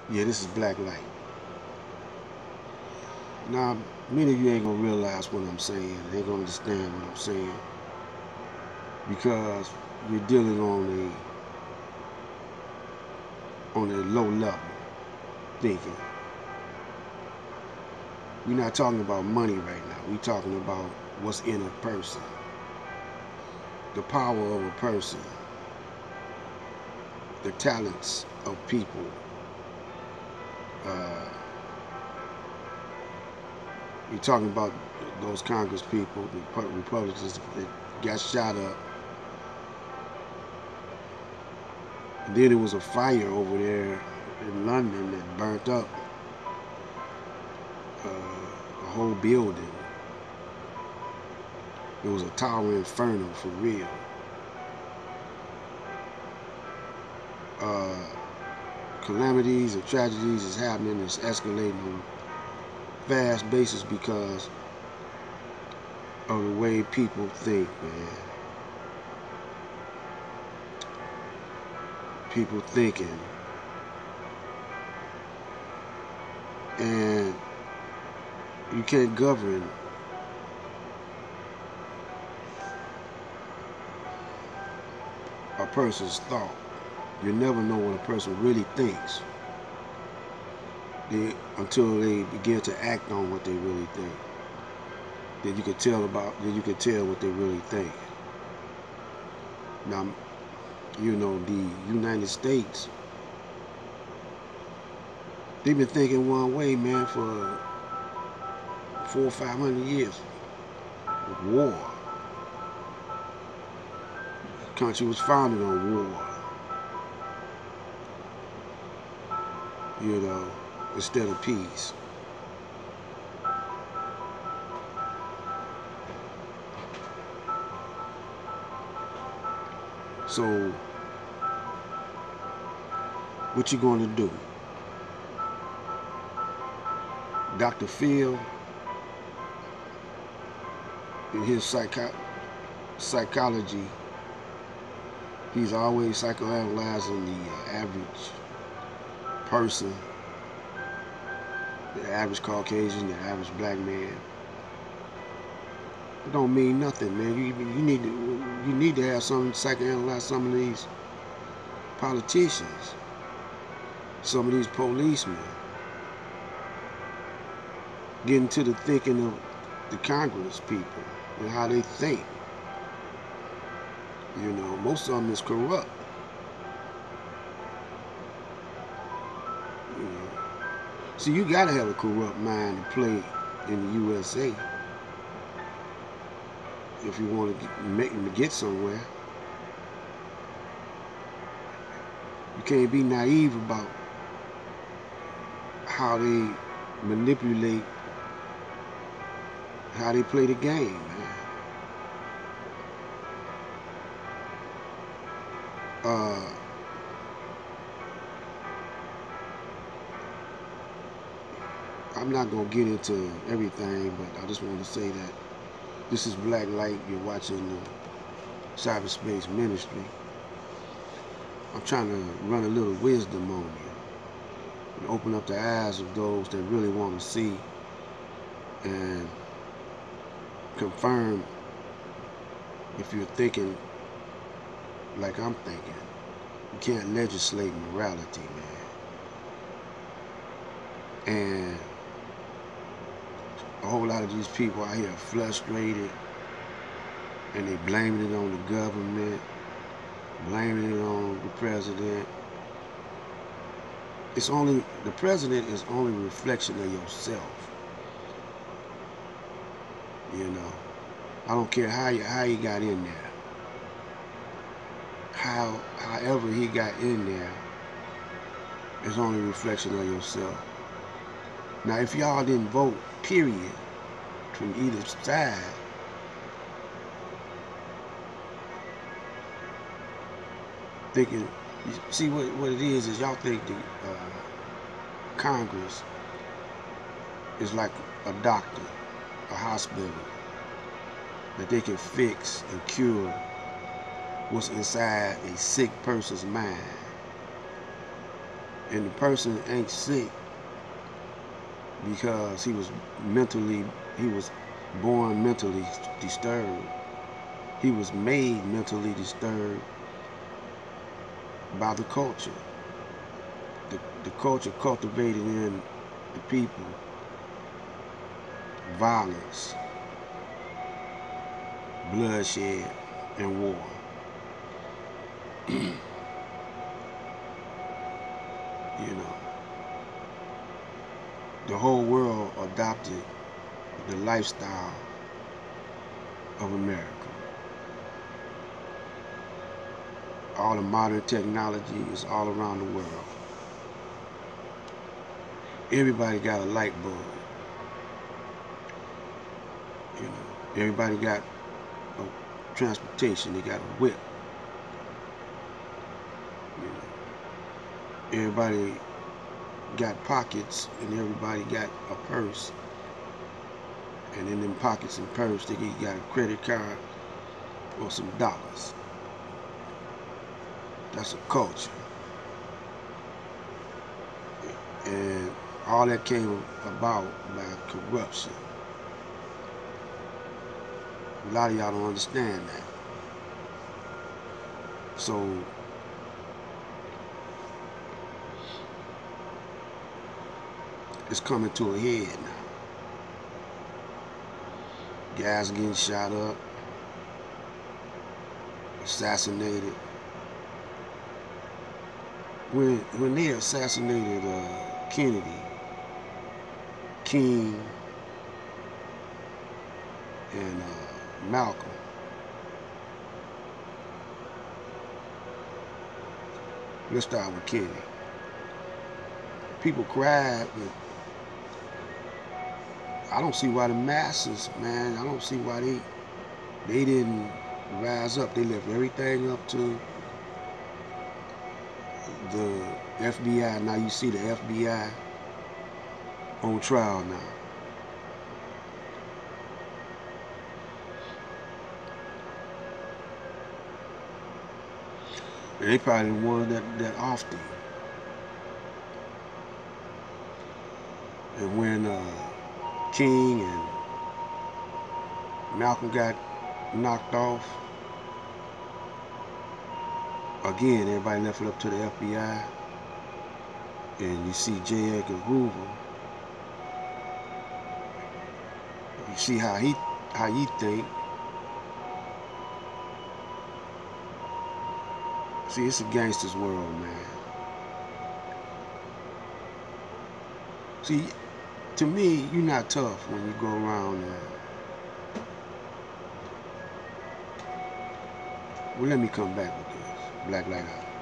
Yeah, this is Black Light. Now, many of you ain't gonna realize what I'm saying. They ain't gonna understand what I'm saying because you're dealing on a low level thinking. We're not talking about money right now. We're talking about what's in a person, the power of a person, the talents of people. Uh, you're talking about those Congress people, the Republicans that got shot up. And then there was a fire over there in London that burnt up a whole building. It was a tower inferno for real. Uh, Calamities and tragedies is happening. It's escalating on a fast basis because of the way people think, man. People thinking, and you can't govern a person's thought. You never know what a person really thinks until they begin to act on what they really think. Then you can tell what they really think. Now, the United States, they've been thinking one way, man, for 400 or 500 years with war. The country was founded on war, you know, instead of peace. So, what you going to do? Dr. Phil, in his psychology, he's always psychoanalyzing the average person, the average Caucasian, the average black man. It don't mean nothing, man. You need to have some psychoanalyze some of these politicians, some of these policemen, get into the thinking of the Congress people and how they think. Most of them is corrupt. You know, see, you gotta have a corrupt mind to play in the USA if you want to make them to get somewhere. You can't be naive about how they manipulate, how they play the game, man. Uh, I'm not gonna get into everything, but I just want to say that this is Black Light. You're watching the Cyberspace Ministry. I'm trying to run a little wisdom on you and open up the eyes of those that really want to see and confirm if you're thinking like I'm thinking. You can't legislate morality, man. And a whole lot of these people out here are frustrated and they blaming it on the government, blaming it on the president. The president is only a reflection of yourself. You know, I don't care how he got in there. However he got in there is only a reflection of yourself. Now, if y'all didn't vote, period, from either side, thinking, see what it is y'all think the Congress is like a doctor, a hospital, that they can fix and cure what's inside a sick person's mind. And the person ain't sick because he was born mentally disturbed. He was made mentally disturbed by the culture. The culture cultivated in the people violence, bloodshed, and war. You know, the whole world adopted the lifestyle of America. All the modern technology is all around the world. Everybody got a light bulb. You know, everybody got a transportation. They got a whip. You know, everybody got pockets, and everybody got a purse. And in them pockets and purse, they got a credit card or some dollars. That's a culture. And all that came about by corruption. A lot of y'all don't understand that. So it's coming to a head now. Guys getting shot up, assassinated. When they assassinated Kennedy, King, and Malcolm, let's start with Kennedy. People cried, but I don't see why the masses, man, I don't see why they didn't rise up. They left everything up to the FBI. Now you see the FBI on trial now. And they probably the ones that offed him. And when King and Malcolm got knocked off, again, everybody left it up to the FBI. And you see J. Edgar Hoover. You see how he think. See, it's a gangster's world, man. See, to me, you're not tough when you go around. Well, let me come back with this. Black Light Out.